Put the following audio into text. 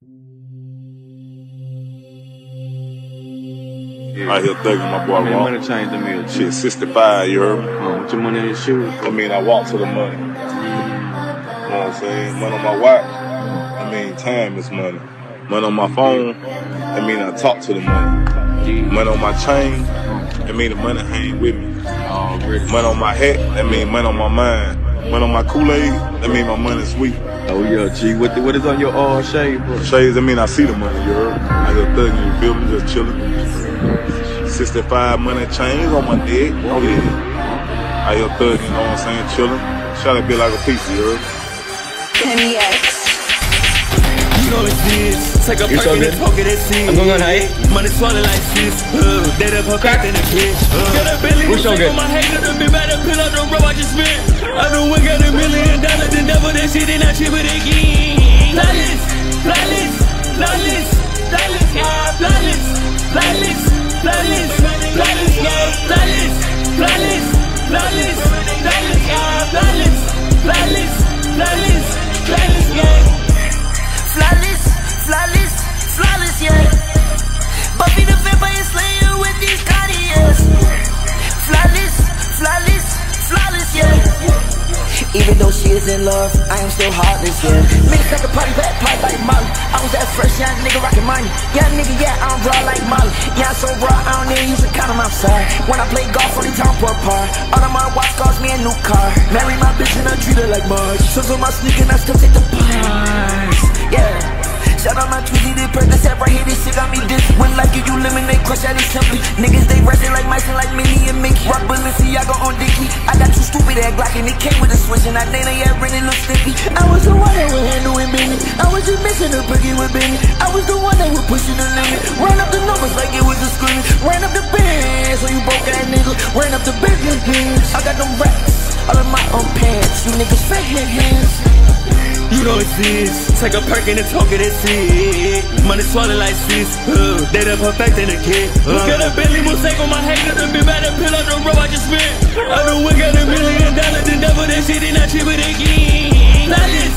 Out here thugging my boy. Man, money changed the meal. Shit, 65, you heard me? With your money in your shoes. I mean, I walk to the money. You know what I'm saying? Money on my watch. I mean, time is money. Money on my phone. I mean, I talk to the money. Money on my chain. I mean, the money hang with me. Money on my hat. I mean, money on my mind. Money on my Kool-Aid. I mean, my money sweet. Oh yeah, G. What is on your shade, bro? Shades, I mean, I see the money, you heard? I just thugging, you feel me? Just chilling. 65 money chains on my neck. Oh yeah. I here thugging, you know what I'm saying? Chilling. Trying to be like a piece, you heard? Kenny X. You know it's this. Take a perk and poke it and see. I'm going on high. Money swallowed like this. Dead up her crack in the bitch. Got a belly. What's your good? My hater done been better. Pill up the road I just spent. I done win got $1 million. Then double that shit and I chip it again. Flawless, flawless, flawless, flawless, yeah, flawless, flawless, flawless, flawless, yeah, flawless, flawless, flawless, flawless, yeah, flawless, flawless, flawless, flawless, yeah. Flawless, flawless, flawless, yeah. Buffy the Vampire Slayer with these Cartiers. Flawless, flawless, flawless, yeah. Even though she is in love, I am still heartless, yeah. Mix like a party, bad party like Molly. I was that fresh young nigga rockin' money. Yeah, nigga, yeah, I'm raw like Molly. Yeah, I'm so raw, I don't need use a condom outside. When I play golf, only time for a par. All of my watch cost me a new car. Marry my bitch and I treat her like Marge. So my sneaker and I still take the pies. Yeah. Shout out my Tweety, they practice that right here, this shit got me diss. When like you eliminate, crush at it simply. Niggas, they resting like mice and like Minnie and Mickey. Rock Balenciaga on Dickie. I got two stupid ass Glock and it came with a switch. And I Dana, yeah, really look sticky. I was the one that would handle it, Benny. I was just missing a boogie with Benny. I was the one that would push it the limit. Ran up the numbers like it was a screaming. Ran up the bands, so you broke ass niggas. Ran up the business bands. I got them racks, all in my own pants. You niggas fake hands. You know it's this. Take a perk and talk it and see. Money swallowed like sis. Dead up her fact in the kid. Look at a Bentley mistake on my hater. Done been better. Pill up the road I just spent. I done win got $1 million. Then double that shit and I chip it again. Flawless,